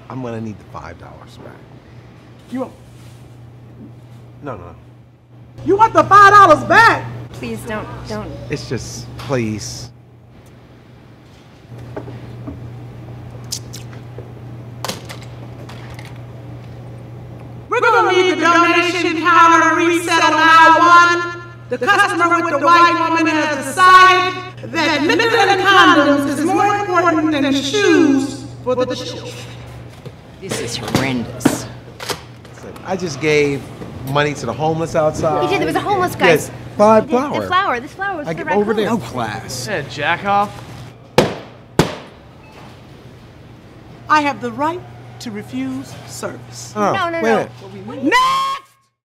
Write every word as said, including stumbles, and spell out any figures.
I'm gonna need the five dollars back. You want? No, no. You want the five dollars back? Please don't, don't. It's just, please. We're gonna need the donation counter reset on aisle one. The customer with the white woman has decided that Midland condoms is more important than shoes for the children. This is horrendous. I just gave money to the homeless outside. You did. There was a homeless guy. Yes, five The, flower. the flower. This flower was I for the get over raccoons. there. No class. Yeah, jack off. I have the right to refuse service. Oh, No, no, wait a no. minute. Next!